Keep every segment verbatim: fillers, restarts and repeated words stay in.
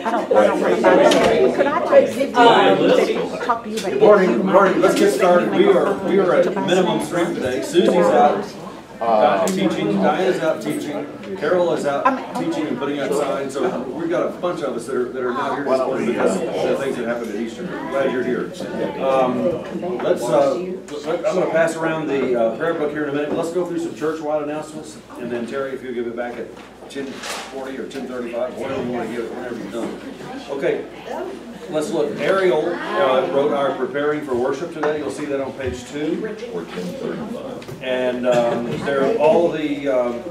I don't, I don't want to buy it. Could I take fifty minutes to talk to you about it? Good morning, good morning. Let's get started. We are, we are at minimum strength today. Susie's out uh, teaching, Diana's out teaching, Carol is out teaching and putting up signs. So we've got a bunch of us that are, that are not here this morning because of the things that happened at Easter. Glad you're here. Um, let's, uh, let, I'm going to pass around the uh, prayer book here in a minute. Let's go through some church-wide announcements. And then Terry, if you give it back at ten forty or ten thirty-five, whatever you want to give it, whenever you're done. Okay. Let's look. Ariel uh, wrote our preparing for worship today. You'll see that on page two. And um, there, all the um,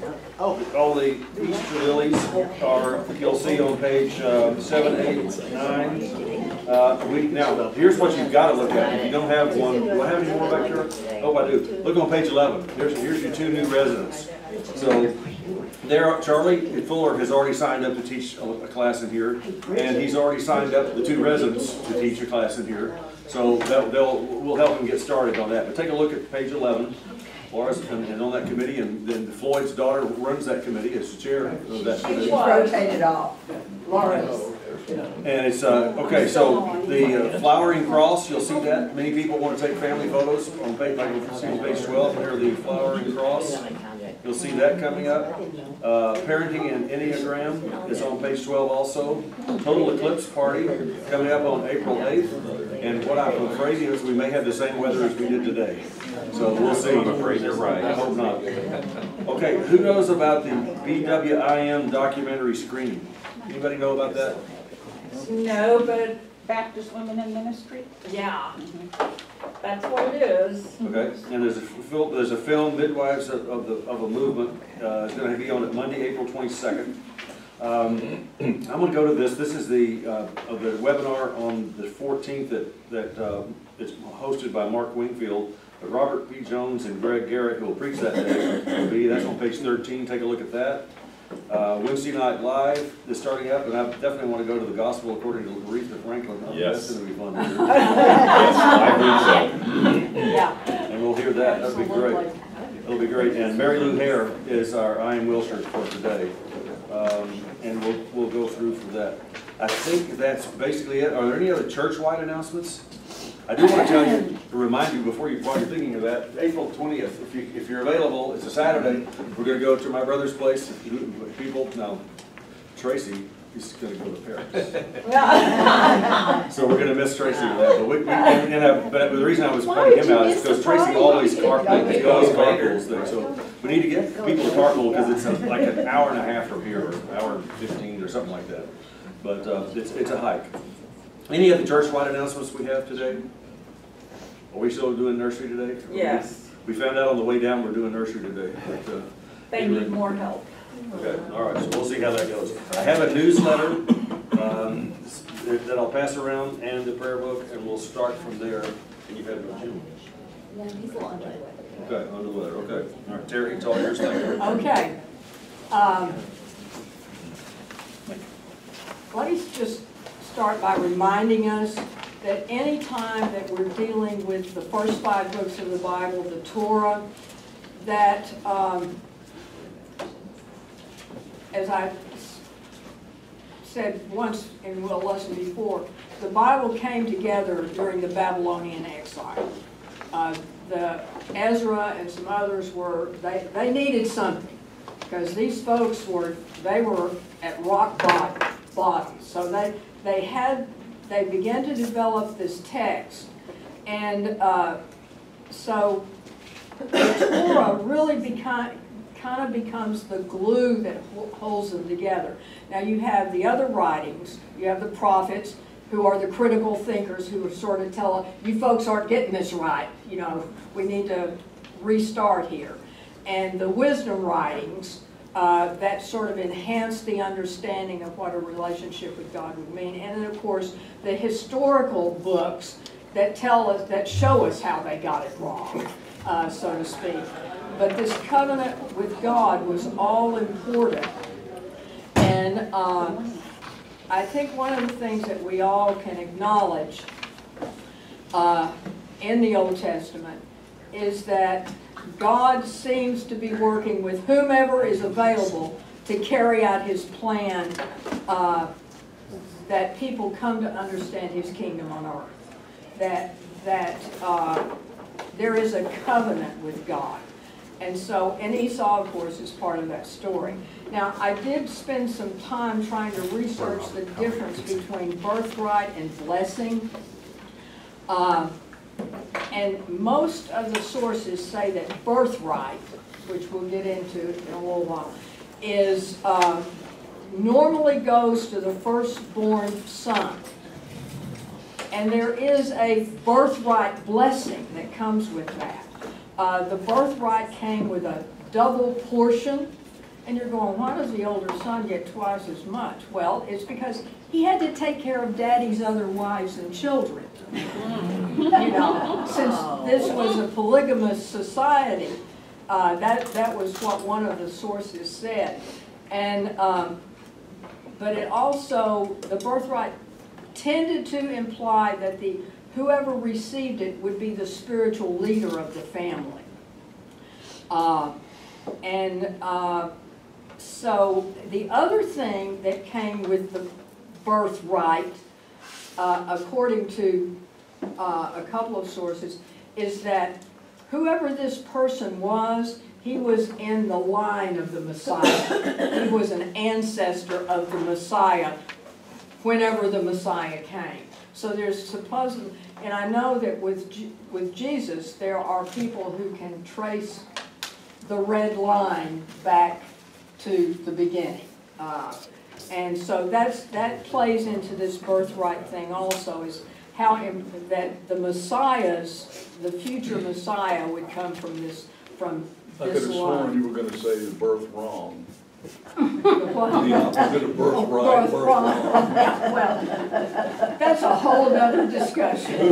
all the Easter lilies are. You'll see on page uh, seven, eight, nine. Uh, we now here's what you've got to look at. If you don't have one, do I have any more back here? Oh, I do. Look on page eleven. Here's here's your two new residents. So. There, Charlie Fuller has already signed up to teach a, a class in here, and he's already signed up the two residents to teach a class in here. So they'll, they'll we'll help him get started on that. But take a look at page eleven, Laura's and, and on that committee, and then Floyd's daughter runs that committee as the chair of that committee. She's rotated off. Laura's. And it's uh, okay. So the uh, flowering cross, you'll see that. Many people want to take family photos on page, like on page twelve. Here, the flowering cross. You'll see that coming up. Uh, Parenting and Enneagram is on page twelve also. Total Eclipse Party coming up on April eighth. And what I'm afraid is we may have the same weather as we did today. So we'll see. I'm afraid you're right. I hope not. Okay, who knows about the B W I M documentary screening? Anybody know about that? No, but Baptist Women in Ministry? yeah, that's what it is. Okay, and there's a film, there's a film, Midwives of, of the of a Movement. Uh, it's going to be on it Monday, April twenty-second. Um, I'm going to go to this. This is the uh, of the webinar on the fourteenth that that uh, it's hosted by Mark Wingfield. But Robert P. Jones and Greg Garrett, who will preach that day, will be. That's on page thirteen. Take a look at that. Uh, Wednesday Night Live is starting up, and I definitely want to go to the Gospel according to Aretha Franklin. Oh, yes. That's going to be fun. Yes, I agree so. Yeah. And we'll hear that. That'll be great. It'll be great. And Mary Lou Hare is our I Am Wilshire for today. Um, and we'll, we'll go through for that. I think that's basically it. Are there any other church-wide announcements? I do want to tell you, to remind you before you, while you're thinking of that, April twentieth, if, you, if you're available, it's a Saturday, we're going to go to my brother's place. People, now, Tracy is going to go to Paris. So we're going to miss Tracy with that. But, we, we, and, and I, but the reason I was pointing him out is because Tracy always carpools, he always carpools things. So we need to get people to carpool because it's a, like an hour and a half from here, or an hour and fifteen or something like that. But uh, it's, it's a hike. Any other church-wide announcements we have today? Are we still doing nursery today? Yes. We found out on the way down we're doing nursery today. But, uh, They need more help. Okay, all right, so we'll see how that goes. I have a newsletter um, that I'll pass around and the prayer book, and we'll start from there. And you have no Jim? No, he's a little under the weather. Okay, under the weather, okay. All right, Terry, it's all yours, thank you. Okay. Um, let me just start by reminding us that any time that we're dealing with the first five books of the Bible, the Torah, that, um, as I said once in a lesson before, the Bible came together during the Babylonian exile. Uh, the Ezra and some others were, they, they needed something, because these folks were, they were at rock bottom, bottom. So they, they had, they began to develop this text. And uh, so the Torah really became, kind of becomes the glue that holds them together. Now you have the other writings, you have the prophets, who are the critical thinkers who sort of tell, you folks aren't getting this right, you know, we need to restart here. And the wisdom writings uh, that sort of enhance the understanding of what a relationship with God would mean. And then of course the historical books that tell us, that show us how they got it wrong, uh, so to speak. But this covenant with God was all important. And uh, I think one of the things that we all can acknowledge uh, in the Old Testament is that God seems to be working with whomever is available to carry out his plan uh, that people come to understand his kingdom on earth. That, that uh, there is a covenant with God. And so, and Esau, of course, is part of that story. Now, I did spend some time trying to research the difference between birthright and blessing. Uh, and most of the sources say that birthright, which we'll get into in a little while, is uh, normally goes to the firstborn son. And there is a birthright blessing that comes with that. Uh, the birthright came with a double portion, and you're going, why does the older son get twice as much? Well, it's because he had to take care of daddy's other wives and children. You know, since this was a polygamous society, uh, that, that was what one of the sources said. And, um, but it also, the birthright tended to imply that the whoever received it would be the spiritual leader of the family. Uh, and uh, so the other thing that came with the birthright, uh, according to uh, a couple of sources, is that whoever this person was, he was in the line of the Messiah. He was an ancestor of the Messiah whenever the Messiah came. So there's supposedly, and I know that with with Jesus, there are people who can trace the red line back to the beginning. Uh, and so that's that plays into this birthright thing also, is how im that the Messiahs, the future Messiah would come from this, from I could this have sworn line. you were gonna say the birth wrong. Well, The opposite of birth right, birth wrong. well, that's a whole other discussion.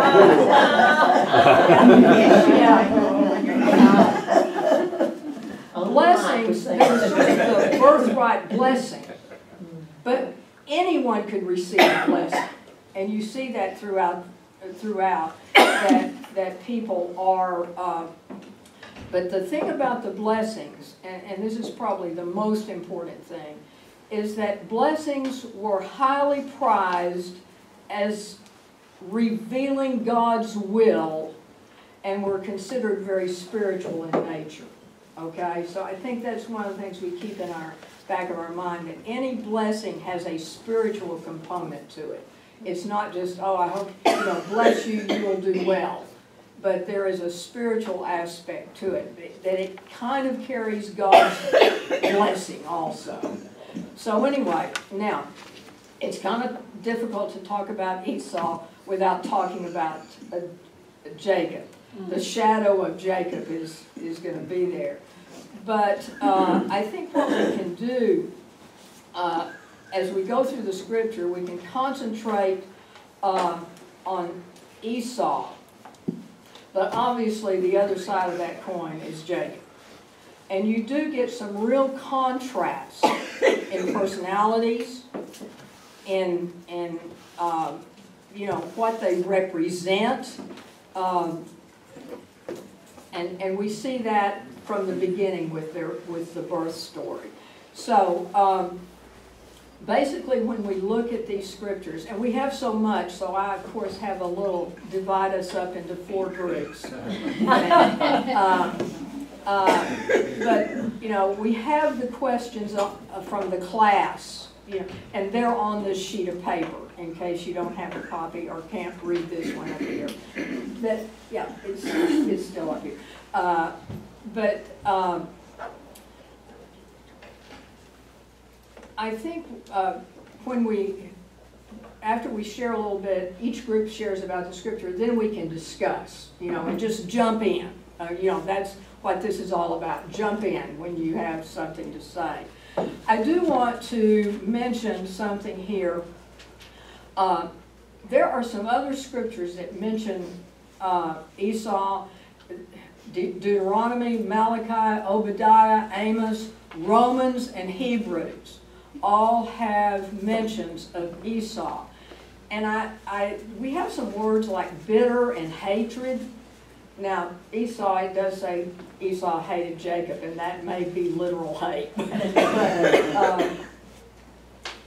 Blessings, there's sort of the birthright blessing, but anyone could receive a blessing, and you see that throughout, throughout that that people are. Uh, But the thing about the blessings, and, and this is probably the most important thing, is that blessings were highly prized as revealing God's will and were considered very spiritual in nature. Okay? So I think that's one of the things we keep in our back of our mind, that any blessing has a spiritual component to it. It's not just, oh, I hope, you know, bless you, you will do well. But there is a spiritual aspect to it, that it kind of carries God's blessing also. So anyway, now, it's kind of difficult to talk about Esau without talking about uh, Jacob. The shadow of Jacob is, is going to be there. But uh, I think what we can do, uh, as we go through the scripture, we can concentrate uh, on Esau. But obviously the other side of that coin is Jacob. And you do get some real contrast in personalities, in, in uh, you know, what they represent. Um, and, and we see that from the beginning with, their, with the birth story. So um, basically when we look at these scriptures, and we have so much, so I of course have a little, divide us up into four groups. And, uh, uh, but, you know, we have the questions uh, from the class, you know, and they're on this sheet of paper in case you don't have a copy or can't read this one up here. That, yeah, it's, it's still up here. Uh, but um, I think uh, when we, after we share a little bit, each group shares about the scripture, then we can discuss, you know, and just jump in. Uh, you know, that's what this is all about. Jump in when you have something to say. I do want to mention something here. Uh, there are some other scriptures that mention uh, Esau. De Deuteronomy, Malachi, Obadiah, Amos, Romans, and Hebrews all have mentions of Esau. And I, I, we have some words like bitter and hatred. Now, Esau, it does say Esau hated Jacob, and that may be literal hate. But, um,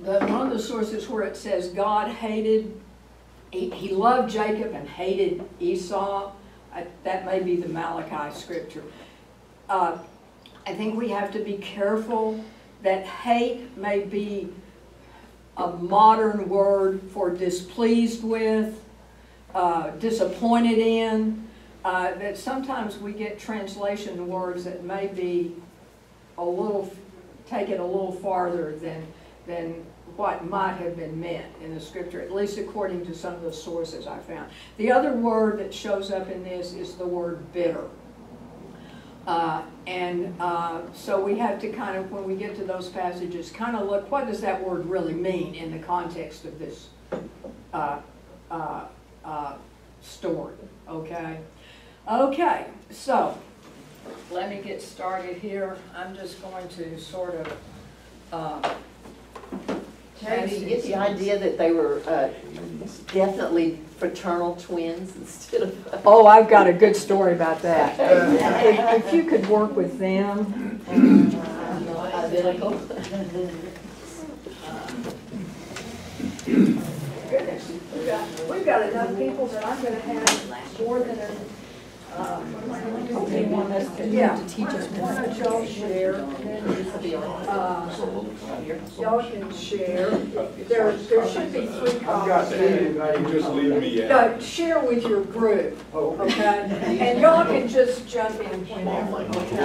the, one of the sources where it says God hated, he, he loved Jacob and hated Esau, I, that may be the Malachi scripture. Uh, I think we have to be careful that hate may be a modern word for displeased with, uh, disappointed in, uh, that sometimes we get translation words that may be a little, take it a little farther than, than what might have been meant in the scripture, at least according to some of the sources I found. The other word that shows up in this is the word bitter. Uh, and uh, so we have to kind of, when we get to those passages, kind of look, what does that word really mean in the context of this uh, uh, uh, story, okay? Okay, so let me get started here. I'm just going to sort of uh, Terry, do you get the idea that they were uh, definitely fraternal twins instead of... Oh, I've got a good story about that. If, if you could work with them. Identical. Goodness, we've got, we've got enough people that I'm going to have more than a... Uh, They want us to, yeah. to teach us Why more. don't y'all share, and then uh, y'all can share. There, there should be three copies. You just leave me out. No, share with your group, okay? And y'all can just jump in whenever,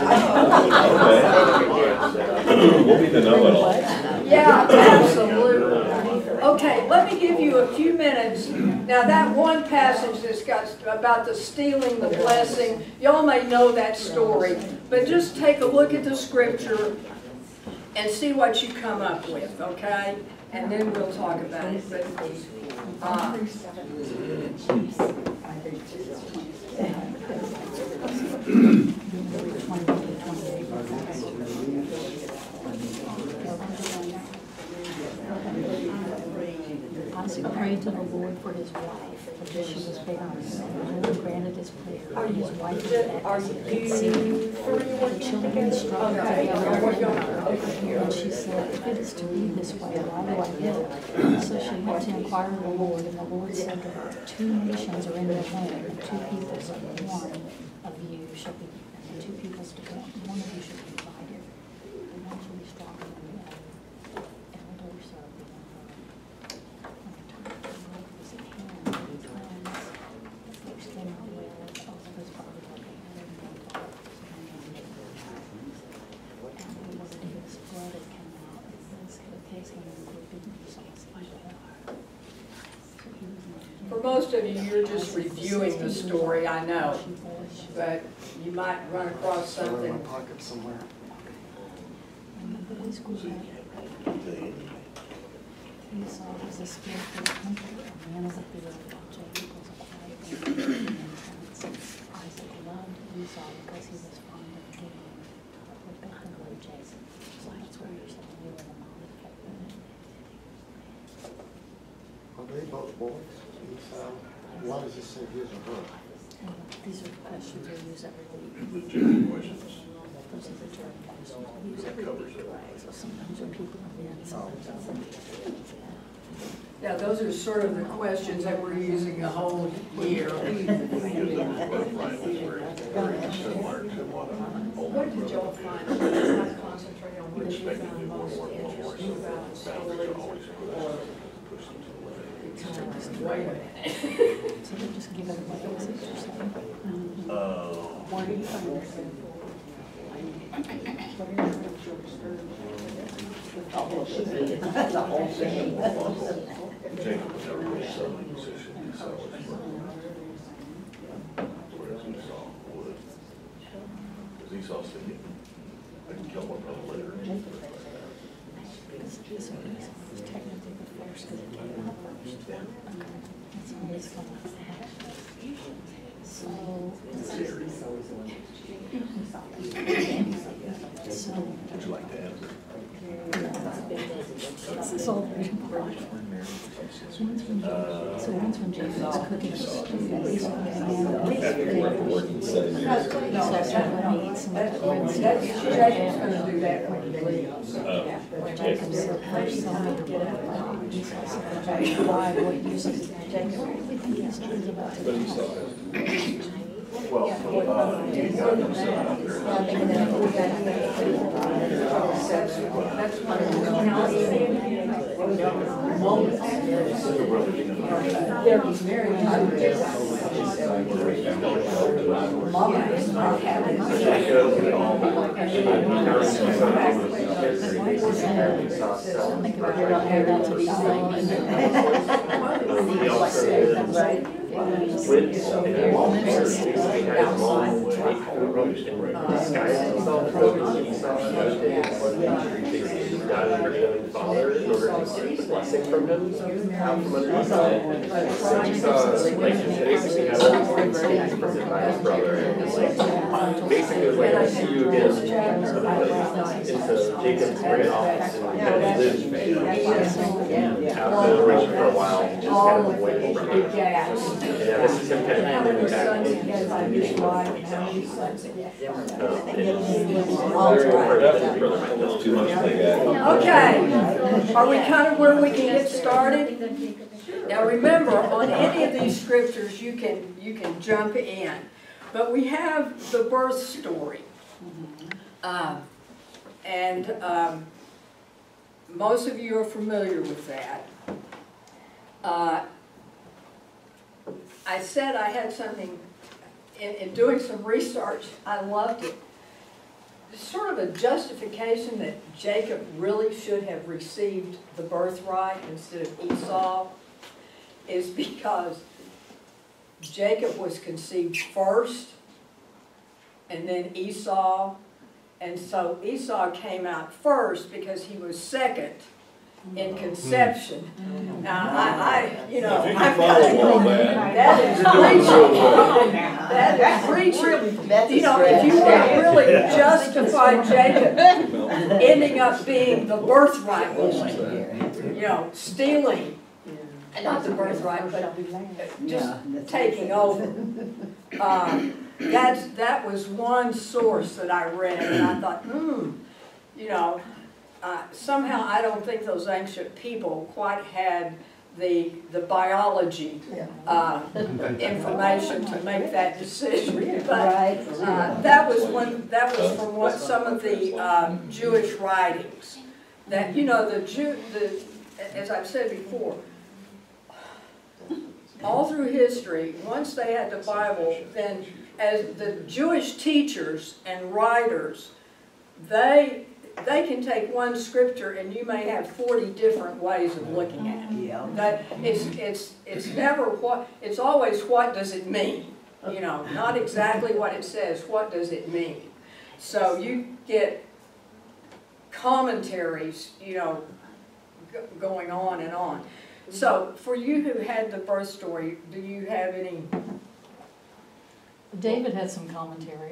okay? We'll be the know-it-all. Yeah, absolutely. Okay, let me give you a few minutes. Now, that one passage that's got about the stealing the blessing, y'all may know that story, but just take a look at the scripture and see what you come up with, okay? And then we'll talk about it. But, uh, I prayed to the Lord for his wife, because she was barren. The Lord granted his prayer, and his wife was are back you conceived. The children struggled together, and she said, if it is to be this way, why do I live? So she went to inquire of the Lord, and the Lord said to her, two nations are in your home, and two peoples of one of you shall be, and two peoples to come, one of you shall be divided. And one shall be stronger than the other. Elder shall be For most of you, you're just reviewing the story, I know, but you might run across something. Esau was a skillful hunter, a man of the field, while Jacob was a quiet man of intense. Isaac loved Esau because he was fond of game, but Rebekah loved Jacob. So that's where you're saying you were the mom of Are they both boys? Esau? Why does it say his or her? And these are the questions we use every week. Those are the term questions we use every week. So sometimes when people come in, sometimes it's Yeah, those are sort of the questions that we're using the whole year. What did y'all find? Let's concentrate on what you found most interesting about the story. Wait a minute. so they just give it away as it's just like, um, Uh, where do you find this? The whole thing. Jacob was never really selling a position, Esau was running. Whereas Esau would. Because Esau's thinking, I can kill my brother later. This this one is technically the first, because it came out first. Um, it's on this one. So, so, Would you like to answer? it's all very important. One's when, so one's when Jacob was cooking stew, and Working seven years. He's also gonna eat some of the red That's, stuff. Jacob's gonna do that when he leaves. Jacob said, "There's so many good." He's also gonna try to buy what uses Jacob. Everything he's doing about the house. Well, uh, you got them set out there. That's one of the He's married God understanding the Father in order to seek blessing from Him out from underneath. Esau, like, basically has all these things taken by his brother, and it's like, basically, like, I see you again, into Jacob's great office, and kind of lives, you know, out of generation for a while, just kind of away from it. Yeah, this is him kind of moving back into the new life. That's too much for that. Okay, are we kind of where we can get started? Now remember, on any of these scriptures, you can, you can jump in. But we have the birth story. Um, and um, most of you are familiar with that. Uh, I said I had something, in, in doing some research, I loved it. Sort of a justification that Jacob really should have received the birthright instead of Esau is because Jacob was conceived first and then Esau, and so Esau came out first because he was second in conception. Now, I, I you know, If you can I've got to follow all go, that, that is preaching. That is preaching. That's a You know, if you stretch. want to really justify Jacob ending up being the birthright boy, you know, stealing, not the birthright, but just taking over. Um, that's, that was one source that I read, and I thought, hmm, you know, uh, somehow I don't think those ancient people quite had the, the biology uh, information to make that decision. But uh, that was one, that was from what some of the um, Jewish writings. That, you know, the Jew, the, as I've said before, all through history, once they had the Bible, then as the Jewish teachers and writers, they they can take one scripture and you may have forty different ways of looking at it. Yeah. That it's it's it's never what it's always what does it mean? You know, not exactly what it says, what does it mean? So you get commentaries, you know, g going on and on. So for you who had the birth story, do you have any? David had some commentary.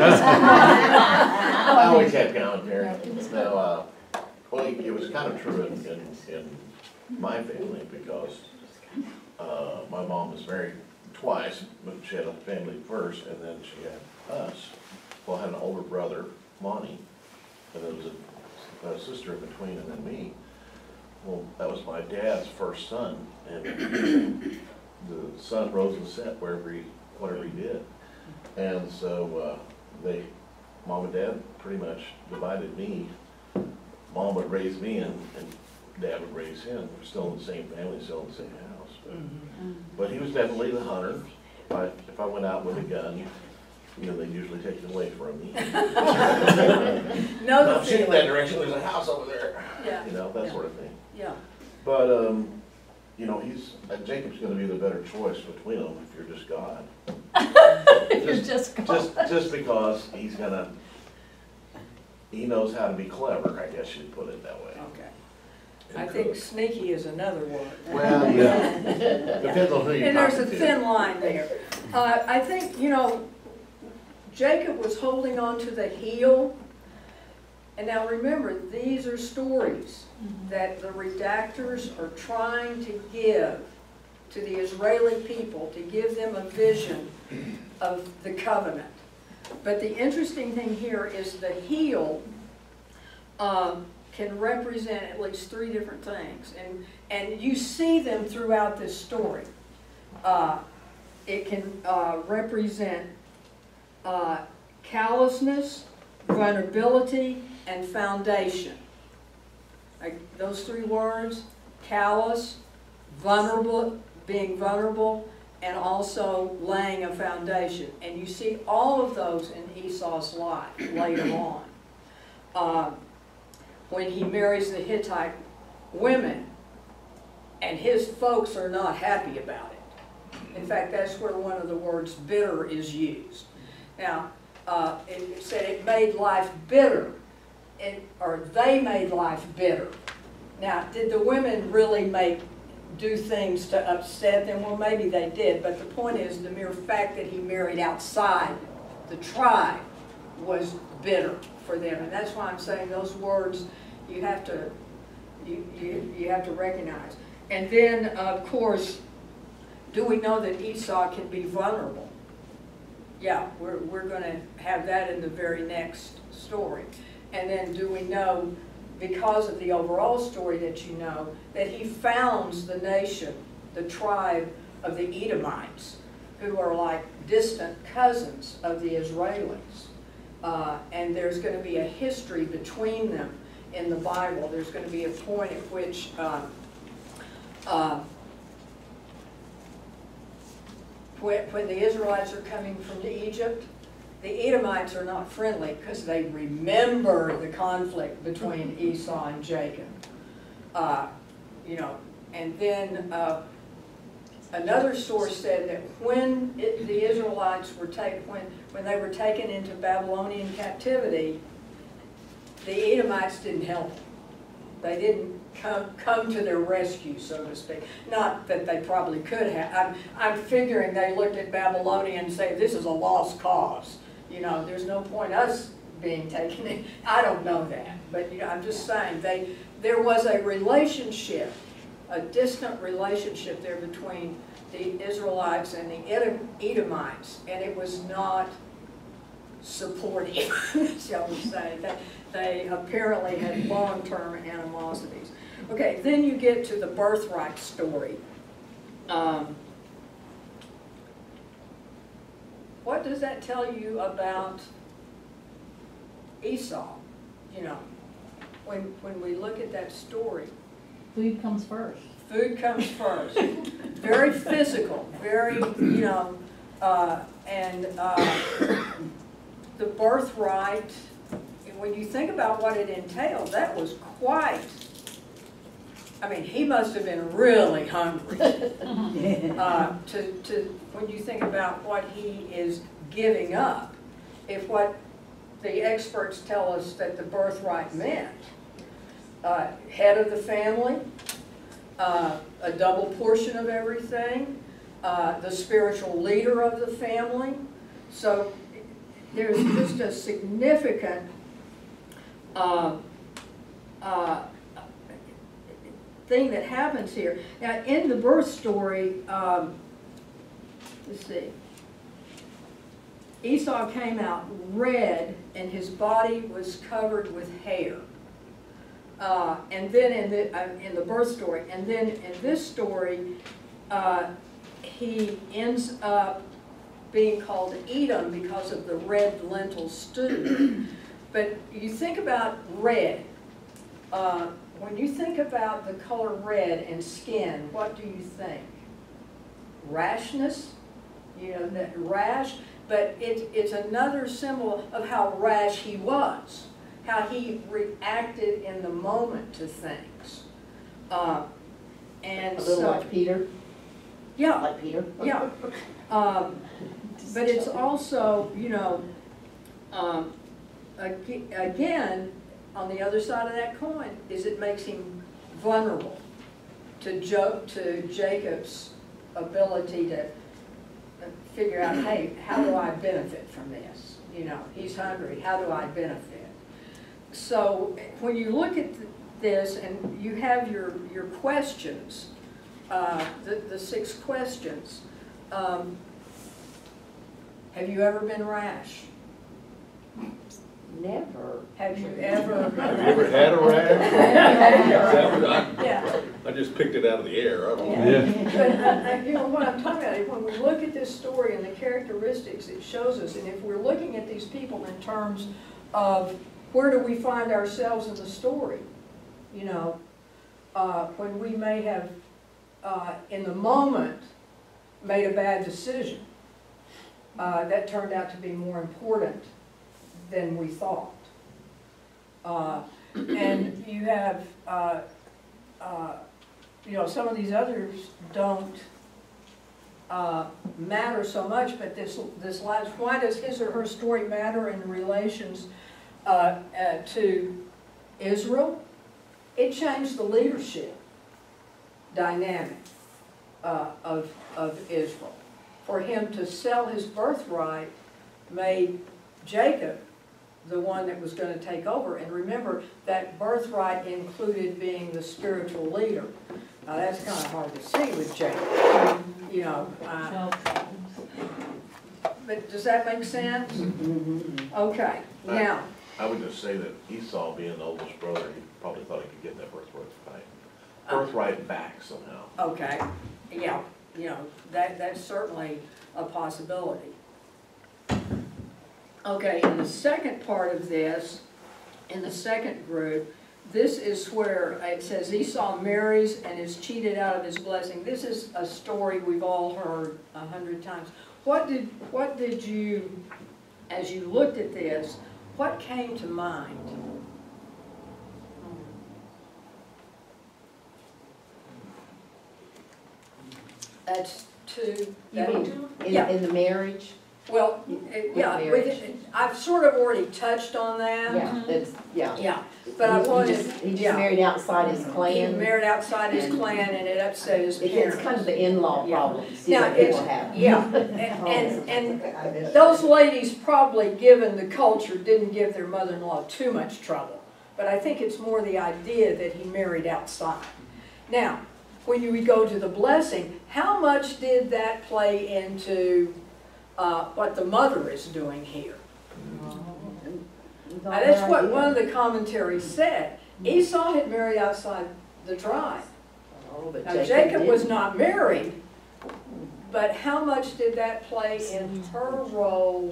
I always had commentary. No, uh, well, it was kind of true in, in, in my family because uh, my mom was married twice, but she had a family first, and then she had us. Well, I had an older brother, Monty, and there was a, a sister in between, and then me. Well, that was my dad's first son, and the sun rose and set wherever he, whatever he did. And so uh, they, Mom and Dad pretty much divided me. Mom would raise me and, and Dad would raise him. We're still in the same family, still in the same house. But, mm-hmm. but he was definitely the hunter. If I, if I went out with a gun, you know, they'd usually take it away from me. No, no, I'm shooting that direction, there's a house over there. Yeah. You know, that yeah. sort of thing. Yeah. But, um, you know, he's, uh, Jacob's going to be the better choice between them if you're just God. You're just God. Just, just because he's going to, he knows how to be clever, I guess you'd put it that way. Okay. I think sneaky is another word. Well, yeah. Depends on who you're And there's talking a to. thin line there. Uh, I think, you know, Jacob was holding on to the heel. And now remember, these are stories that the redactors are trying to give to the Israeli people, to give them a vision of the covenant. But the interesting thing here is the heel um, can represent at least three different things. And, and you see them throughout this story. Uh, it can uh, represent uh, callousness, vulnerability, and foundation. Like those three words, callous, vulnerable, being vulnerable, and also laying a foundation. And you see all of those in Esau's life later on. Uh, when he marries the Hittite women, and his folks are not happy about it. In fact, that's where one of the words bitter is used. Now, uh, it, it said it made life bitter, and, or they made life bitter. Now, did the women really make do things to upset them? Well, maybe they did, but the point is the mere fact that he married outside the tribe was bitter for them, and that's why I'm saying those words you have to you you, you have to recognize. And then, of course, do we know that Esau can be vulnerable? Yeah, we're we're going to have that in the very next story. And then, do we know, because of the overall story that you know, that he founds the nation, the tribe of the Edomites, who are like distant cousins of the Israelis. Uh, and there's going to be a history between them in the Bible. There's going to be a point at which uh, uh, when, when the Israelites are coming from Egypt, the Edomites are not friendly because they remember the conflict between Esau and Jacob. Uh, you know, and then uh, another source said that when it, the Israelites were taken, when when they were taken into Babylonian captivity, the Edomites didn't help them. They didn't come come to their rescue, so to speak. Not that they probably could have. I'm I'm figuring they looked at Babylonia and say, this is a lost cause. You know, there's no point us being taken in. I don't know that, but you know, I'm just saying they there was a relationship, a distant relationship there between the Israelites and the Edomites, and it was not supportive, shall we say. They, they apparently had long-term animosities. Okay, then you get to the birthright story. Um, What does that tell you about Esau? You know, when when we look at that story, Food comes first. food comes first. Very physical, very, you know, uh, and uh, the birthright. When you think about what it entailed, that was quite. I mean, he must have been really hungry. uh, to, to, when you think about what he is giving up, if what the experts tell us that the birthright meant, uh, head of the family, uh, a double portion of everything, uh, the spiritual leader of the family. So there's just a significant uh, uh, thing that happens here. Now, in the birth story, um, let's see, Esau came out red and his body was covered with hair. Uh, and then in the, uh, in the birth story, and then in this story, uh, he ends up being called Edom because of the red lentil stew. But you think about red. Uh, When you think about the color red and skin, what do you think? Rashness, you know, that rash, but it, it's another symbol of how rash he was, how he reacted in the moment to things. Uh, and A little so, like Peter, yeah, like Peter. yeah. Um, but it's also, you know, um, ag again, on the other side of that coin is it makes him vulnerable to, jo to Jacob's ability to figure out, hey, how do I benefit from this? You know, he's hungry, how do I benefit? So when you look at th this and you have your, your questions, uh, the, the six questions, um, Have you ever been rash? Never. Have you ever? Have you ever had a rash? Is that what I- Yeah. I just picked it out of the air, I don't know. Yeah. But, uh, uh, you know, what I'm talking about, is when we look at this story and the characteristics it shows us, and if we're looking at these people in terms of where do we find ourselves in the story, you know, uh, when we may have, uh, in the moment, made a bad decision, uh, that turned out to be more important than we thought. Uh, and you have, uh, uh, you know, some of these others don't uh, matter so much, but this, this last, why does his or her story matter in relations uh, uh, to Israel? It changed the leadership dynamic uh, of, of Israel. For him to sell his birthright made Jacob the one that was going to take over. And remember, that birthright included being the spiritual leader. Now that's kind of hard to see with Jacob, you know. Uh, but does that make sense? Okay, now. I would just say that Esau, being the oldest brother, he probably thought he could get that birthright back, Uh, birthright back somehow. Okay, yeah, you know, that, that's certainly a possibility. Okay, in the second part of this, in the second group, this is where it says Esau marries and is cheated out of his blessing. This is a story we've all heard a hundred times. What did, what did you, as you looked at this, what came to mind? That's two. You that- mean, in, Yeah. in the marriage? Well, it- yeah, marriage. with it- I've sort of already touched on that. Yeah, that's, yeah. Yeah, but I He- he wanted, just- He just yeah. married outside his He clan. married outside his And- clan and it upset his It's parents. kind of the in-law Yeah. problems, you Now, know, it's, people have. yeah, and, and, and those ladies probably, given the culture, didn't give their mother-in-law too much trouble. But I think it's more the idea that he married outside. Now, when you go to the blessing, how much did that play into uh, what the mother is doing here? Now, that's what one of the commentaries said. Esau had married outside the tribe. Oh, but Now, Jacob was didn't. not married, but how much did that play in her role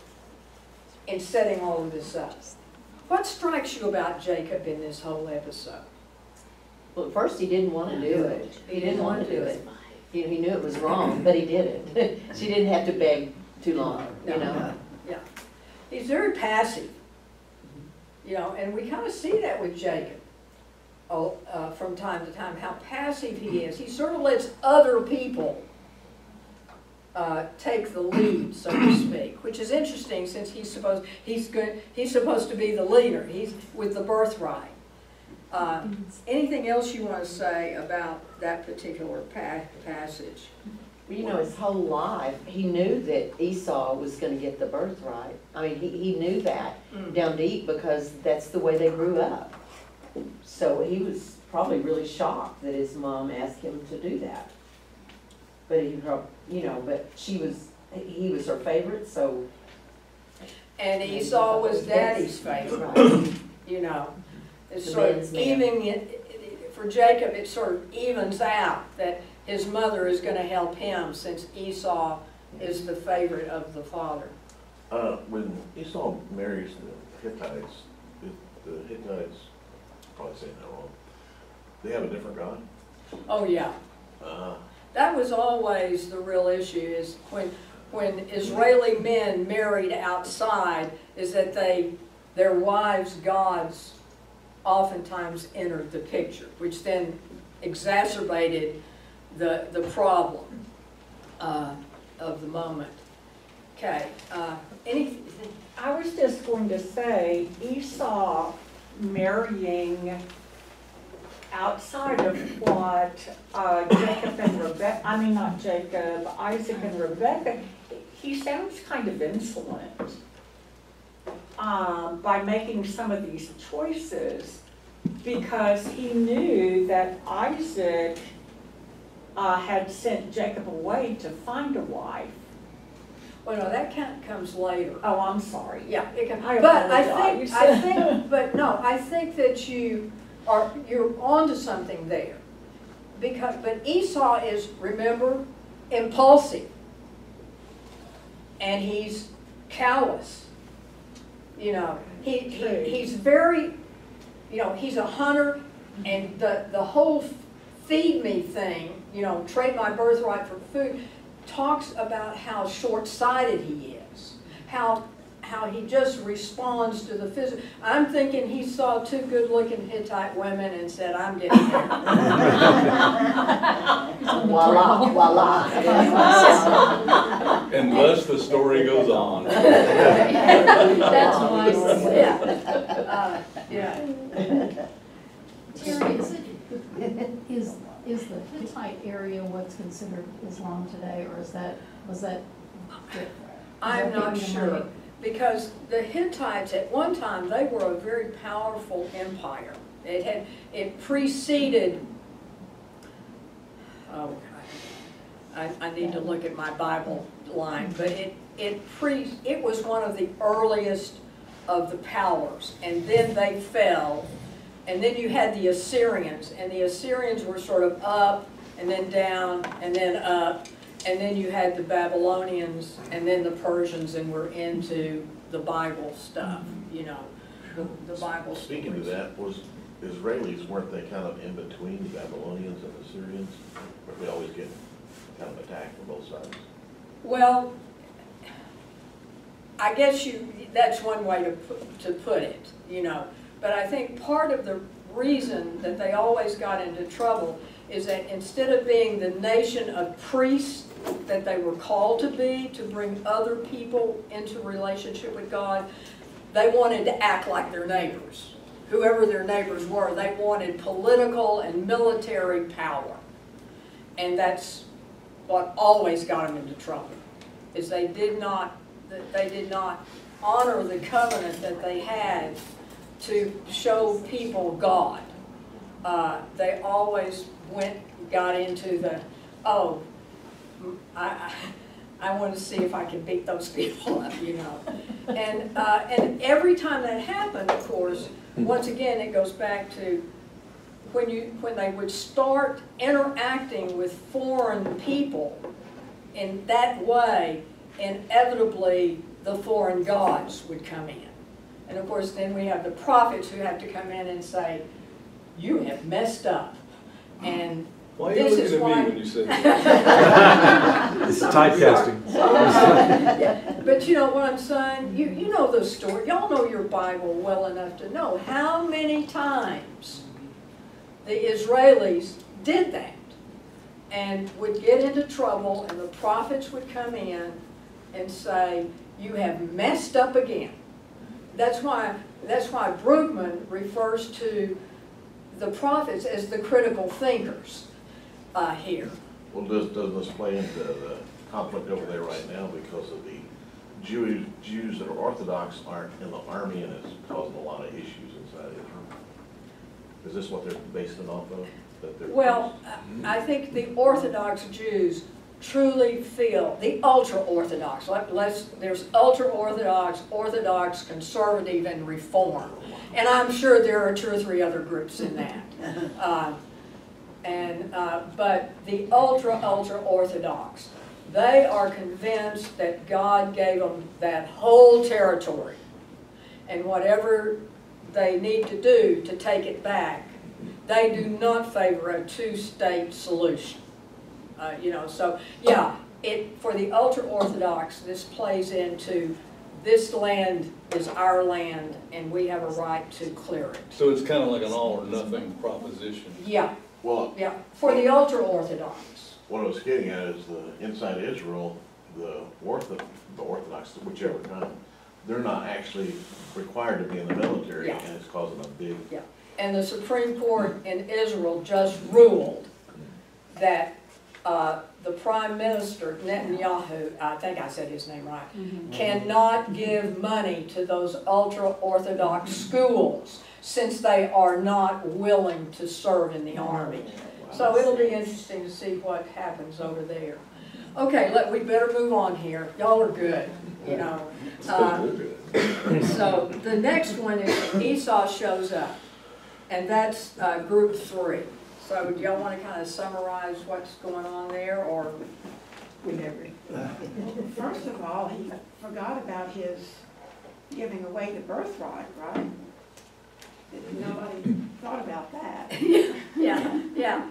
in setting all of this up? What strikes you about Jacob in this whole episode? Well, at first he didn't want to do it. He didn't want to do it. He, he knew it was wrong, but he did it. She didn't have to beg too long, you know? Yeah. He's very passive, you know, and we kind of see that with Jacob. Oh, uh, from time to time, how passive he is. He sort of lets other people uh, take the lead, so to speak, which is interesting since he's supposed he's good. He's supposed to be the leader. He's with the birthright. Uh, anything else you want to say about that particular pa passage? Well, you know, his whole life, he knew that Esau was going to get the birthright. I mean, he, he knew that Mm. down deep because that's the way they grew up. So he was probably really shocked that his mom asked him to do that. But he, prob- you know, but she was, he was her favorite, so. And Esau was Daddy's favorite. Right. You know, it's The sort of man's man. evening it, it, for Jacob. It sort of evens out that his mother is going to help him since Esau is the favorite of the father. Uh, when Esau marries the Hittites, the, the Hittites, probably saying that wrong, they have a different God? Oh yeah, Uh, that was always the real issue. Is when when Israeli men married outside, is that they their wives' gods oftentimes entered the picture, which then exacerbated the the problem uh, of the moment. Okay, uh, anything? I was just going to say, Esau marrying outside of what uh, Jacob and Rebecca, I mean not Jacob, Isaac and Rebecca, he sounds kind of insolent um, by making some of these choices, because he knew that Isaac uh, had sent Jacob away to find a wife. Well, no, that kind of comes later. Oh, I'm sorry. Yeah, it can, I but I apologize. think, I think, but no, I think that you are, you're onto something there. Because, but Esau is, remember, impulsive. And he's callous. You know, he, he, he's very, you know, he's a hunter, and the, the whole feed me thing, you know, trade my birthright for food, talks about how short-sighted he is, how how he just responds to the physical. I'm thinking he saw two good-looking Hittite women and said, "I'm getting married." Voila, voila. And thus the story goes on. That's why I said, yeah, uh, yeah. Terry, is it, is, is the Hittite area what's considered Islam today, or is that, was that different? I'm not Is that sure, maybe- because the Hittites, at one time, they were a very powerful empire. It had, it preceded, oh, I, I need to look at my Bible line, but it, it pre, it was one of the earliest of the powers, and then they fell, and then you had the Assyrians, and the Assyrians were sort of up, and then down, and then up, and then you had the Babylonians, and then the Persians, and we're into the Bible stuff, you know, the, the Bible stories. Speaking of that, was Israelis, weren't they kind of in between the Babylonians and the Syrians? Or they always get kind of attacked from both sides? Well, I guess you, that's one way to put, to put it, you know. But I think part of the reason that they always got into trouble is that instead of being the nation of priests that they were called to be, to bring other people into relationship with God, they wanted to act like their neighbors. Whoever their neighbors were, they wanted political and military power. And that's what always got them into trouble, is they did not, they did not honor the covenant that they had to show people God. Uh, they always went, got into the, oh, I, I, I want to see if I can beat those people up, you know. And, uh, and every time that happened, of course, once again, it goes back to when, you, when they would start interacting with foreign people in that way, inevitably the foreign gods would come in. And of course, then we have the prophets who have to come in and say, you have messed up. And Why are you this is looking at why. me when you say that? It's typecasting. Yeah, but you know what I'm saying? You, you know the story. Y'all know your Bible well enough to know how many times the Israelis did that and would get into trouble, and the prophets would come in and say, you have messed up again. That's why, that's why Brueggemann refers to the prophets as the critical thinkers uh, here. Well, does, does this play into the conflict over there right now because of the Jews, Jews that are Orthodox aren't in the army, and it's causing a lot of issues inside Israel? Is this what they're basing off of? That they're Well, I think the Orthodox Jews truly feel, the ultra-Orthodox, let, let's, there's ultra-Orthodox, Orthodox, conservative, and Reform. And I'm sure there are two or three other groups in that. Uh, and, uh, but the ultra-ultra-Orthodox, they are convinced that God gave them that whole territory. And whatever they need to do to take it back, they do not favor a two-state solution. Uh, you know, so yeah, it for the ultra-Orthodox, this plays into this land is our land, and we have a right to clear it. So it's kind of like an all or nothing proposition. Yeah, Well, yeah, for the ultra-Orthodox. what I was getting at is the inside Israel, the Ortho, the Orthodox, whichever kind, they're not actually required to be in the military, Yeah. and it's causing a big. Yeah, and the Supreme Court in Israel just ruled that uh, the Prime Minister, Netanyahu, I think I said his name right, mm-hmm. cannot give money to those ultra-Orthodox schools since they are not willing to serve in the army. So it'll be interesting to see what happens over there. Okay, let, we better move on here. Y'all are good, you know. Uh, So the next one is Esau shows up, and that's uh, group three. So do y'all want to kind of summarize what's going on there, or whatever? First of all, he forgot about his giving away the birthright, right? Nobody thought about that. Yeah, yeah.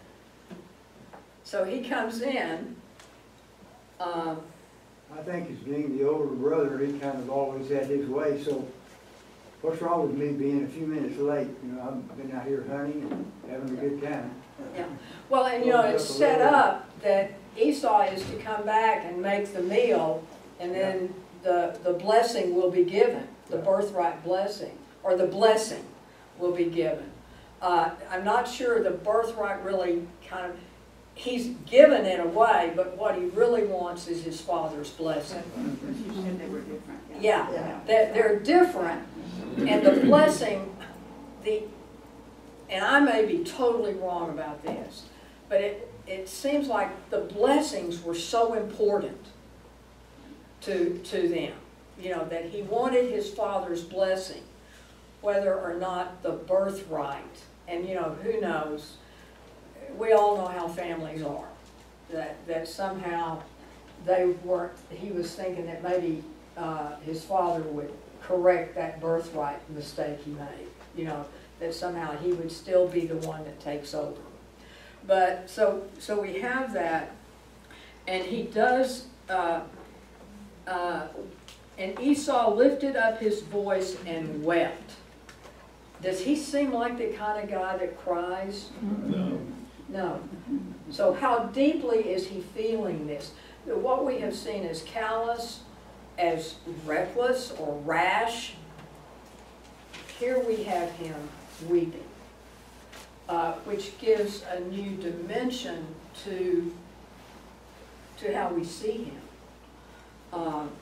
So he comes in, um, I think as being the older brother, he kind of always had his way, so what's wrong with me being a few minutes late? You know, I've been out here hunting and having a good time. yeah. Well, and you know, it's set up that Esau is to come back and make the meal, and then the, the blessing will be given, the birthright blessing, or the blessing will be given. Uh, I'm not sure the birthright really kind of, he's given in a way, but what he really wants is his father's blessing. You said they were different. Yeah, Yeah. they're, they're different, and the blessing, the, and I may be totally wrong about this, but it, it seems like the blessings were so important to, to them, you know, that he wanted his father's blessing, whether or not the birthright, and you know, who knows, we all know how families are, that, that somehow they weren't, he was thinking that maybe uh, his father would correct that birthright mistake he made, you know, that somehow he would still be the one that takes over. But, so, so we have that, and he does, uh, uh, and Esau lifted up his voice and wept. Does he seem like the kind of guy that cries? No. No. So how deeply is he feeling this? What we have seen as callous, as reckless or rash. Here we have him weeping, uh, which gives a new dimension to, to how we see him. Um,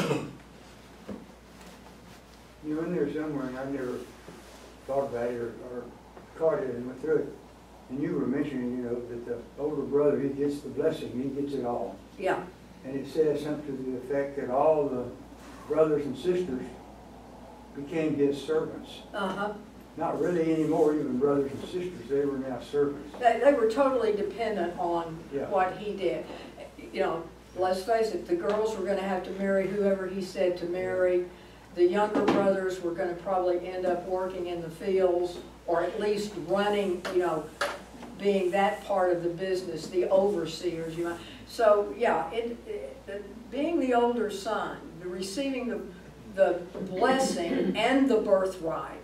You know, in there somewhere, and I never thought about it or, or caught it and went through it, and you were mentioning, you know, that the older brother, he gets the blessing, he gets it all. yeah. And it says something to the effect that all the brothers and sisters became his servants. Uh-huh. Not really anymore, even brothers and sisters, they were now servants. They, they were totally dependent on Yeah. what he did. You know, let's face it, the girls were going to have to marry whoever he said to marry. The younger brothers were going to probably end up working in the fields, or at least running, you know, being that part of the business, the overseers, you know. So, yeah, it, it, the, being the older son, the receiving the, the blessing and the birthright,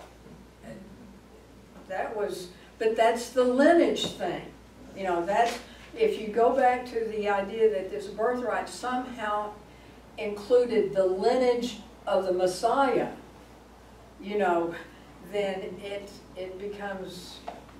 that was, but that's the lineage thing. You know, that's, if you go back to the idea that this birthright somehow included the lineage of the Messiah, you know, then it, it becomes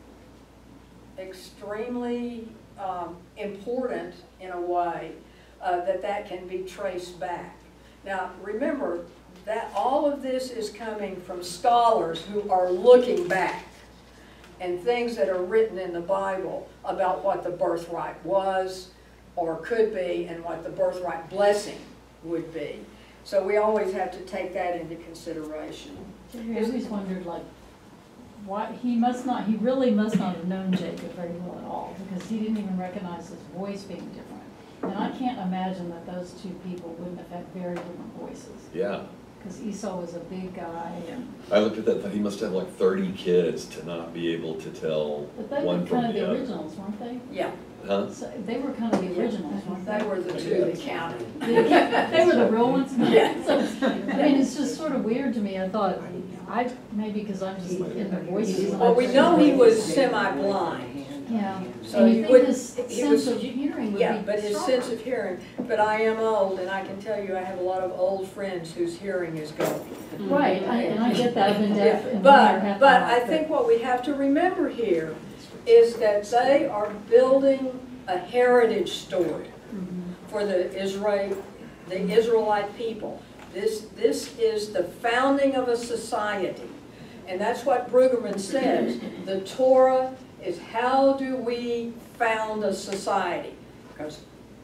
extremely um, important in a way uh, that that can be traced back. Now, remember that all of this is coming from scholars who are looking back, and things that are written in the Bible about what the birthright was or could be and what the birthright blessing would be. So we always have to take that into consideration. I always wondered, like, why, he must not, he really must not have known Jacob very well at all, because he didn't even recognize his voice being different. And I can't imagine that those two people wouldn't have had very different voices. Yeah. Because Esau was a big guy, and, I looked at that, thought he must have like thirty kids to not be able to tell but they one were from kind of the the other. originals, weren't they? Yeah, Huh? So they were kind of the originals, weren't they? they were the two that counted. They were the real ones? Yeah. So, I mean, it's just sort of weird to me. I thought, I, maybe because I'm just in the voices. and Well, I'm we just- know he was semi-blind. Yeah, So and you you think wouldn't- his he sense was- of hearing would be Yeah, but his stronger. sense of hearing, but I am old, and I can tell you I have a lot of old friends whose hearing is going. Right, I- and I get that, I've been deaf. Yeah, and But, half but my I life, think what we have to remember here is that they are building a heritage story for the Israel, the Israelite people. This, this is the founding of a society. And that's what Brueggemann says. The Torah is how do we found a society? Because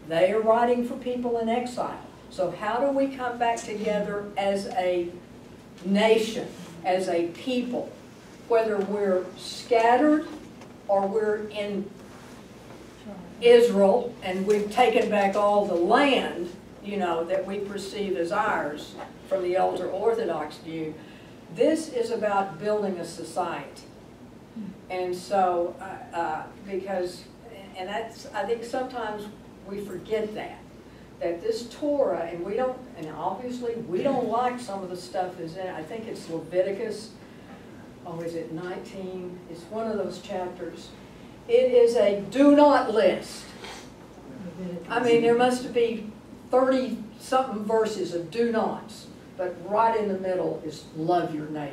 They are writing for people in exile. So how do we come back together as a nation, as a people, whether we're scattered or we're in Israel and we've taken back all the land, you know, that we perceive as ours from the ultra Orthodox view. This is about building a society. And so, uh, uh, because, and that's, I think sometimes we forget that, that this Torah, and we don't, and obviously we don't like some of the stuff is in it. I think it's Leviticus, oh, is it nineteen? It's one of those chapters. It is a do not list. I mean, there must be thirty-something verses of do nots, but right in the middle is love your neighbor.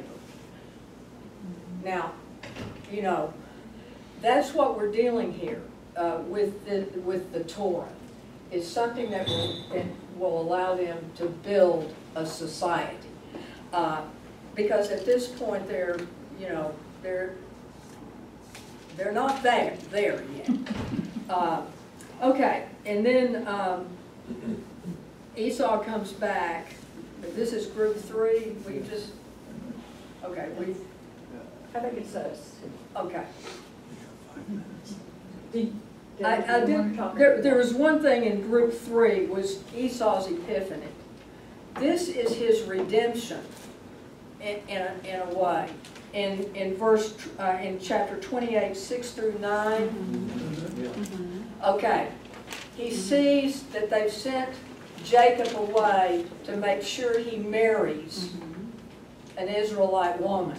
Now, you know, that's what we're dealing here uh, with the with the Torah. Is something that will that will allow them to build a society, uh, because at this point they're you know they're they're not there there yet. Uh, okay, and then um, Esau comes back. This is group three. We just okay. We I think it says. okay. The, I, I did, there, there was one thing in group three was Esau's epiphany. This is his redemption in, in, a, in a way. In, in verse, uh, in chapter twenty-eight, six through nine. Mm-hmm. Okay. He sees that they've sent Jacob away to make sure he marries an Israelite woman.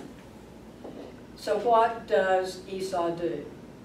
So what does Esau do?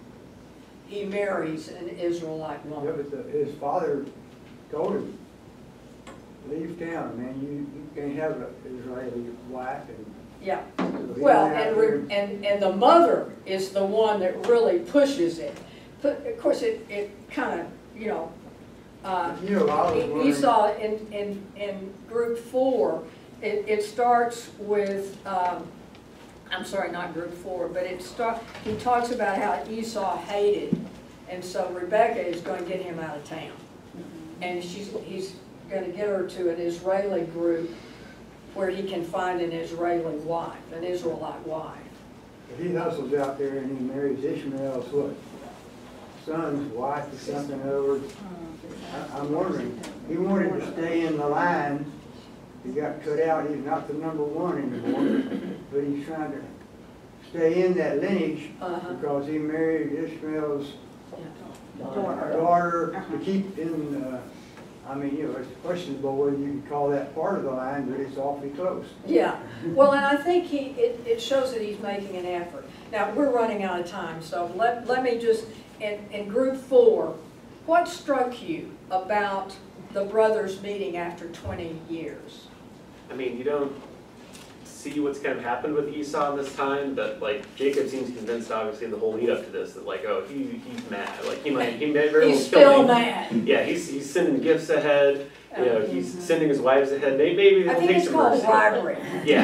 He marries an Israelite woman. Yeah, but the, his father told him, leave town, man, you, you can't have an Israeli wife. And yeah. So well, and, re, and and the mother is the one that really pushes it. But of course, it, it kind of, you know, uh, you know I was Esau in, in, in group four, it, it starts with, um, I'm sorry, not group four, but it start, he talks about how Esau hated, and so Rebecca is going to get him out of town. And she's, he's going to get her to an Israeli group where he can find an Israeli wife, an Israelite wife. But he hustles out there and he marries Ishmael's what? Son's wife or something over. I, I'm wondering, he wanted to stay in the line. He got cut out, he's not the number one anymore, but he's trying to stay in that lineage uh-huh. because he married Ishmael's yeah. daughter, daughter uh-huh. to keep in, uh, I mean, you know, it's questionable whether you can call that part of the line, but it's awfully close. Yeah, well, and I think he it, it shows that he's making an effort. Now, we're running out of time, so let, let me just, in, in group four, what struck you about the brothers meeting after twenty years? I mean, you don't see what's kind of happened with Esau this time, but like Jacob seems convinced, obviously, the whole lead up to this, that like, oh, he he's mad. Like he might he may very well he's kill still me. mad. Yeah, he's he's sending gifts ahead. You know, he's mm-hmm. sending his wives ahead. Maybe maybe I he'll think take it's some called mercy. bribery.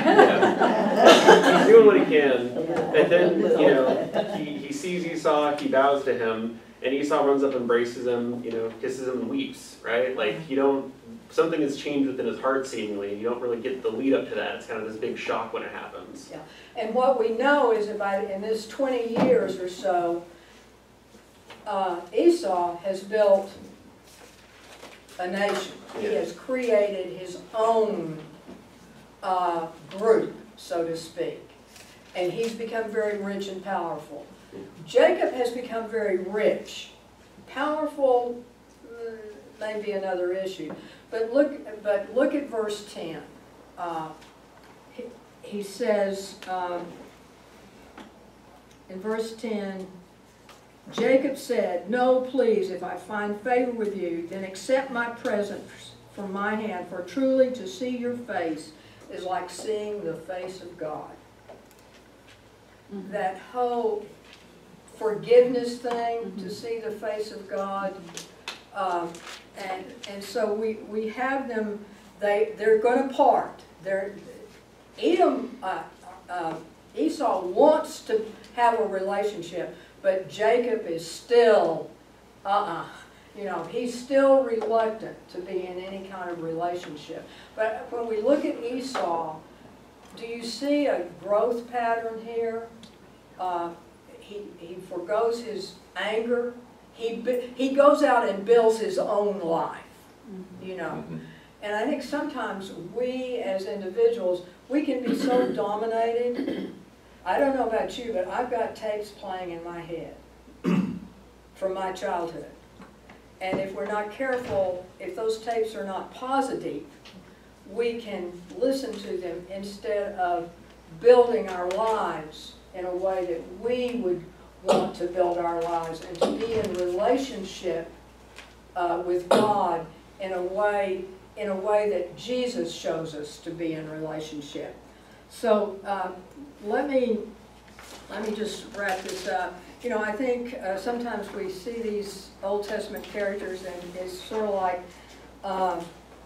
Yeah, yeah. He's doing what he can, and then you know he he sees Esau, he bows to him, and Esau runs up, embraces him, you know, kisses him, and weeps. Right? Like you don't. Something has changed within his heart seemingly, and you don't really get the lead up to that. It's kind of this big shock when it happens. Yeah, and what we know is about in this twenty years or so, uh, Esau has built a nation. He Yeah. has created his own uh, group, so to speak, and he's become very rich and powerful. Jacob has become very rich, powerful. Mm, may be another issue. But look, but look at verse ten. Uh, he, he says um, in verse ten, Jacob said, "No, please, if I find favor with you, then accept my presents from my hand, for truly to see your face is like seeing the face of God." Mm-hmm. That whole forgiveness thing, mm-hmm. to see the face of God. Um, and and so we we have them. They they're going to part. They're Edom. Uh, uh, Esau wants to have a relationship, but Jacob is still uh uh You know, he's still reluctant to be in any kind of relationship. But when we look at Esau, do you see a growth pattern here? Uh, he, he forgoes his anger. He, he goes out and builds his own life, you know. And I think sometimes we as individuals, we can be so dominated. I don't know about you, but I've got tapes playing in my head from my childhood. And if we're not careful, if those tapes are not positive, we can listen to them instead of building our lives in a way that we would want to build our lives and to be in relationship uh, with God in a way in a way that Jesus shows us to be in relationship. So uh, let me let me just wrap this up. You know, I think uh, sometimes we see these Old Testament characters and it's sort of like um,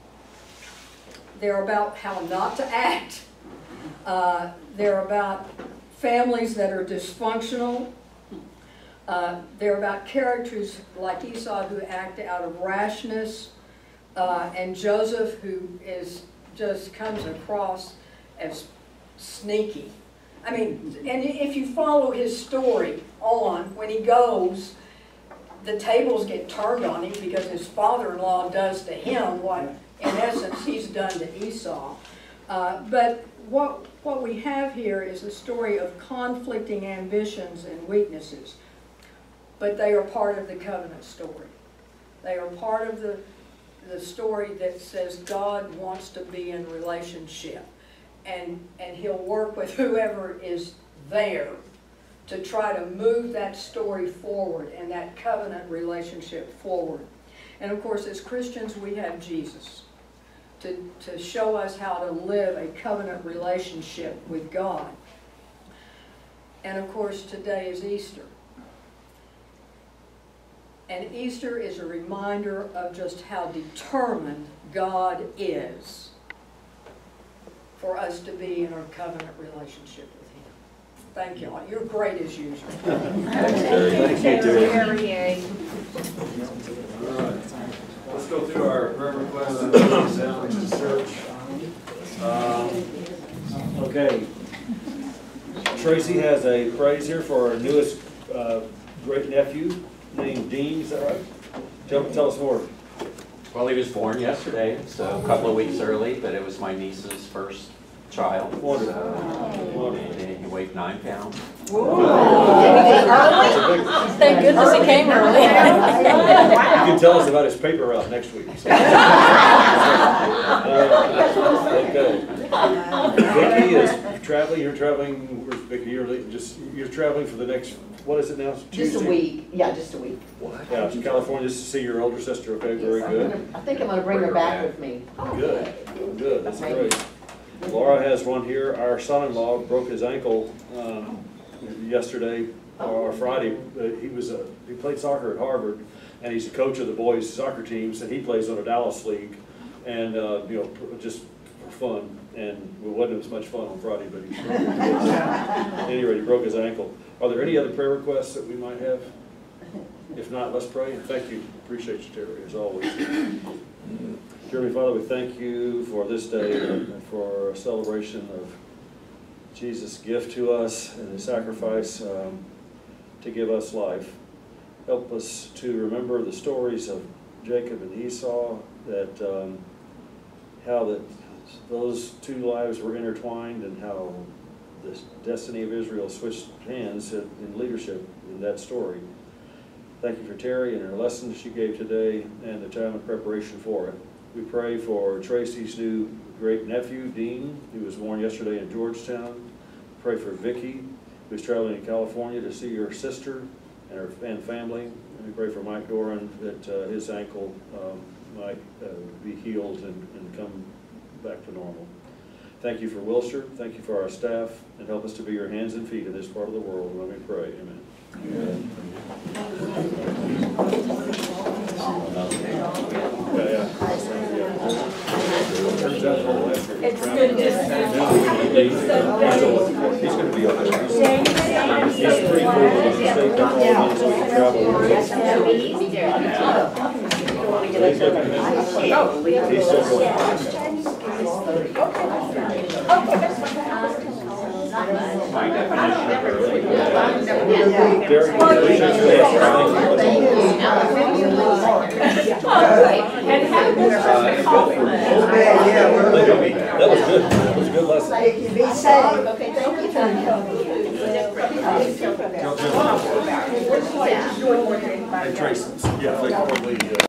they're about how not to act. Uh, they're about families that are dysfunctional. Uh, they're about characters like Esau who act out of rashness, uh, and Joseph who is just comes across as sneaky. I mean, and if you follow his story on, when he goes, the tables get turned on him because his father-in-law does to him what, in essence, he's done to Esau. Uh, but what, what we have here is a story of conflicting ambitions and weaknesses. But they are part of the covenant story. They are part of the, the story that says God wants to be in relationship. And, and he'll work with whoever is there to try to move that story forward and that covenant relationship forward. And of course, as Christians, we have Jesus to, to show us how to live a covenant relationship with God. And of course, today is Easter. And Easter is a reminder of just how determined God is for us to be in our covenant relationship with Him. Thank you all. You're great as usual. Thanks, Terry. Thank you, Terry. All right. Let's go through our prayer requests and down to search. Um, okay. Tracy has a praise here for our newest uh, great nephew named Dean. Is that right? Tell, tell us more. Well, he was born yesterday, so a couple of weeks early, but it was my niece's first child. Wonderful. So, Wonderful. and he weighed nine pounds. Thank goodness he came early. You can tell us about his paper route next week. So. uh, okay. Vicki is traveling. You're traveling. Where's Vicki? You're just you're traveling for the next. What is it now? Tuesday? Just a week. Yeah, just a week. What? Yeah, to California just to see your older sister. Okay, very Yes, good. Gonna, I think I'm going to bring her back with me. Good. Good. That's great. Laura has one here. Our son-in-law broke his ankle um, yesterday or Friday. Uh, he was a, he played soccer at Harvard, and he's a coach of the boys' soccer teams, and he plays on a Dallas league, and uh, you know, just for fun. And it wasn't as much fun on Friday, but he broke his At any rate, he broke his ankle. Are there any other prayer requests that we might have? If not, let's pray. And thank you. Appreciate you, Terry, as always. Dear Father, we thank you for this day and for a celebration of Jesus' gift to us and his sacrifice um, to give us life. Help us to remember the stories of Jacob and Esau, that um, how that those two lives were intertwined and how the destiny of Israel switched hands in leadership in that story. Thank you for Terry and her lesson she gave today and the time of preparation for it. We pray for Tracy's new great nephew, Dean, who was born yesterday in Georgetown. Pray for Vicki, who's traveling to California to see her sister and her and family. And we pray for Mike Doran that uh, his ankle um, might uh, be healed and, and come back to normal. Thank you for Wilshire. Thank you for our staff, and help us to be your hands and feet in this part of the world. Let me pray. Amen. Amen. Yeah, yeah. Turns out the last year. It's good to see you. He's going to be okay. He's, he's pretty cool. He's stayed up all month so he can travel. He's looking at it. He's still going. My definition of early. Very Okay, yeah, we're looking. That was good, that was a good lesson. Thank you, be safe. Okay, thank you for Hey, Tracy, yeah, thank you. Probably, uh,